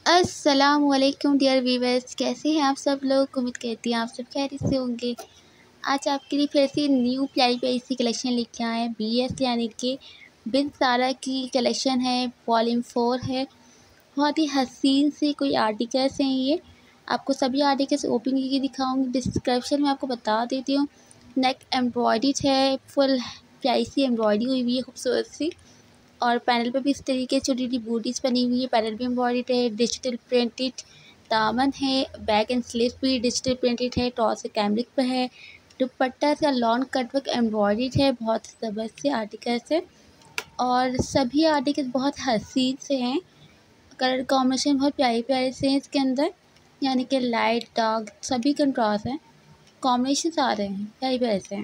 अस्सलामुअलैकुम dear viewers, कैसे हैं आप सब लोग। उम्मीद करती हैं आप सब खैरियत से होंगे। आज आपके लिए फिर से न्यू प्यारी प्यारी सी कलेक्शन लेके आए हैं। BS यानी कि बिन सारा की कलेक्शन है, वॉल्यूम 4 है। बहुत ही हसीन से कोई आर्टिकल्स हैं ये। आपको सभी आर्टिकल्स ओपन करके दिखाऊंगी। डिस्क्रिप्शन में आपको बता देती हूँ। नेक एम्ब्रॉयडर्ड है, फुल प्यारी सी एम्ब्रॉयडरी हुई हुई है, खूबसूरत सी। और पैनल पे भी इस तरीके से छोटी छोटी बूटीज़ बनी हुई है। पैनल भी एम्ब्रॉयडर्ड है, डिजिटल प्रिंटेड दामन है, बैक एंड स्लीव भी डिजिटल प्रिंटेड है, टॉस से कैमरिक पे है। दुपट्टा से लॉन्ग कटवर्क एम्ब्रॉयडर्ड है। बहुत ज़बरदस्त से आर्टिकल्स है और सभी आर्टिकल्स बहुत हसीन से हैं। कलर कॉम्बिनेशन बहुत प्यारे प्यारे से हैं इसके अंदर, यानी कि लाइट डार्क सभी कंट्रास्ट हैं, कॉम्बिनेशन आ रहे हैं, प्यारे प्यारे से हैं।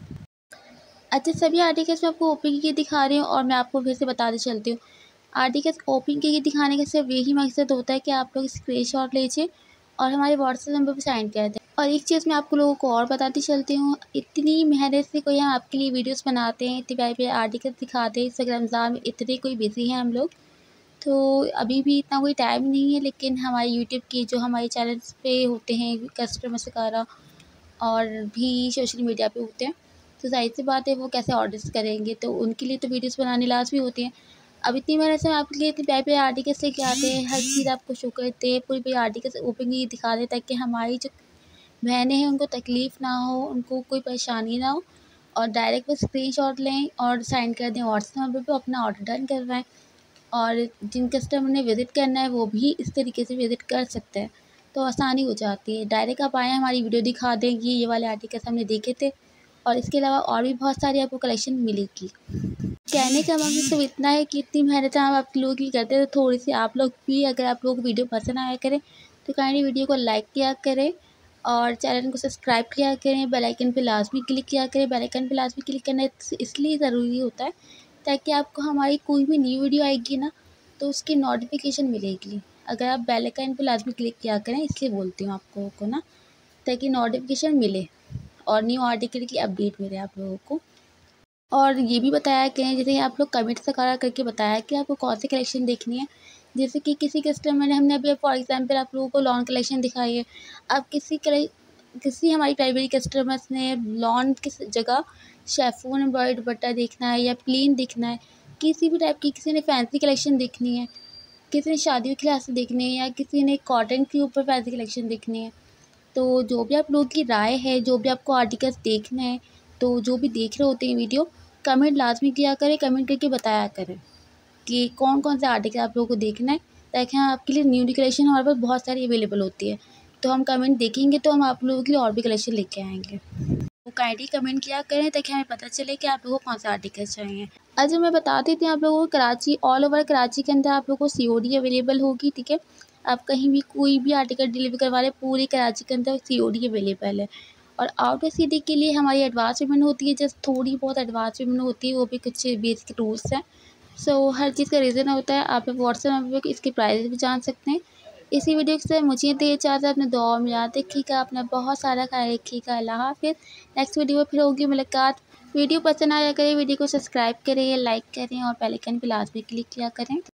अच्छा, सभी आर्टिकल्स मैं आपको ओपन करके दिखा रही हूँ और मैं आपको फिर से बताते चलती हूँ। आर्टिकल्स ओपन करके दिखाने का सिर्फ यही मकसद होता है कि आप लोग स्क्रीनशॉट लीजिए और हमारे व्हाट्सएप नंबर पर सेंड कर दें। और एक चीज़ मैं आपको लोगों को और बताती चलती हूँ, इतनी मेहनत से कोई हम आपके लिए वीडियोस बनाते हैं, इतने प्यारे प्यारे आर्टिकल्स दिखाते हैं। इंस्टाग्राम रमज़ान में इतने कोई बिजी हैं हम लोग, तो अभी भी इतना कोई टाइम नहीं है। लेकिन हमारे यूट्यूब की जो हमारे चैनल्स पे होते हैं कस्टमर्स वगैरह और भी सोशल मीडिया पे होते हैं, तो ज़ाहिर सी बात है वो कैसे ऑर्डर्स करेंगे, तो उनके लिए तो वीडियोस बनानी लाजमी होती हैं। अब इतनी मेहनत से हम आपके लिए इतने प्यारे आर्टिकल्स लेके आते हैं, हर चीज़ आपको शो करते हैं, पूरी पूरी आर्टिकल्स ओपन करके दिखा दें ताकि हमारी जो बहनें हैं उनको तकलीफ़ ना हो, उनको कोई परेशानी ना हो। और डायरेक्ट वो स्क्रीनशॉट लें और सेंड कर दें व्हाट्सएप नंबर पे, अपना ऑर्डर डन करवाएँ। और जिन कस्टमर ने विज़िट करना है वो भी इस तरीके से विज़िट कर सकते हैं, तो आसानी हो जाती है। डायरेक्ट आप आएँ, हमारी वीडियो दिखा दें कि ये वाले आर्टिकल्स हमने देखे थे और इसके अलावा और भी बहुत सारी आपको कलेक्शन मिलेगी। कहने का मकसद सिर्फ इतना है कि इतनी मेहनत हम आप लोगों की करते हैं, तो थोड़ी सी आप लोग भी, अगर आप लोगों को वीडियो पसंद आया करें तो काइंडली वीडियो को लाइक किया करें और चैनल को सब्सक्राइब किया करें। बेल आइकन पे लाजमी क्लिक किया करें। बेल आइकन पे लाजमी क्लिक करना इसलिए ज़रूरी होता है ताकि आपको हमारी कोई भी न्यू वीडियो आएगी ना तो उसकी नोटिफिकेशन मिलेगी। अगर आप बेल आइकन पे लाजमी क्लिक किया करें, इसलिए बोलती हूँ आपको को ना, ताकि नोटिफिकेशन मिले और न्यू आर्टिकल की अपडेट मिले आप लोगों को। और ये भी बताया करें, जैसे आप लोग कमेंट्स वगैरह करके बताया कि आपको कौन सी कलेक्शन देखनी है। जैसे कि किसी कस्टमर ने, हमने अभी फॉर एग्जांपल आप लोगों को लॉन कलेक्शन दिखाई है। अब किसी हमारी प्राइमरी कस्टमर्स ने लॉन की जगह शेफून एम्ब्रॉयडर्ड दुपट्टा देखना है या प्लेन देखना है, किसी भी टाइप की, किसी ने फैंसी कलेक्शन देखनी है, किसी ने शादियों के लिहाज से देखनी है या किसी ने कॉटन के ऊपर फैंसी कलेक्शन देखनी है। तो जो भी आप लोगों की राय है, जो भी आपको आर्टिकल्स देखने हैं, तो जो भी देख रहे होते हैं वीडियो, कमेंट लाजमी किया करें। कमेंट करके बताया करें कि कौन कौन से आर्टिकल आप लोगों को देखना है, ताकि हम आपके लिए न्यू कलेक्शन हमारे पास बहुत सारी अवेलेबल होती है, तो हम कमेंट देखेंगे तो हम आप लोगों के लिए और भी कलेक्शन लेके आएंगे। तो काइंडली कमेंट किया करें ताकि हमें पता चले कि आप लोगों को कौन सा आर्टिकल चाहिए। अच्छा, मैं बता देती हूँ आप लोगों को, कराची, ऑल ओवर कराची के अंदर आप लोगों को COD अवेलेबल होगी। ठीक है, आप कहीं भी कोई भी आर्टिकल डिलीवर करवा रहे, पूरी कराची के अंदर COD अवेलेबल है। और आउट ऑफ सिटी के लिए हमारी एडवांस पेमेंट होती है, जस्ट थोड़ी बहुत एडवांस पेमेंट होती है, वो भी कुछ बेसिक रूल्स हैं। सो हर चीज़ का रीज़न होता है। आप व्हाट्सएप नंबर पर इसके प्राइस भी जान सकते हैं। इसी वीडियो से मुझे दे इजाज़त। अपने दुआ में याद रखिएगा, अपना बहुत सारा ख्याल रखिएगा। अल्लाह हाफ़िज़। नेक्स्ट वीडियो में फिर होगी मुलाकात। वीडियो पसंद आया करें, वीडियो को सब्सक्राइब करें, लाइक करें और बेल आइकन पे लाजमी क्लिक किया करें।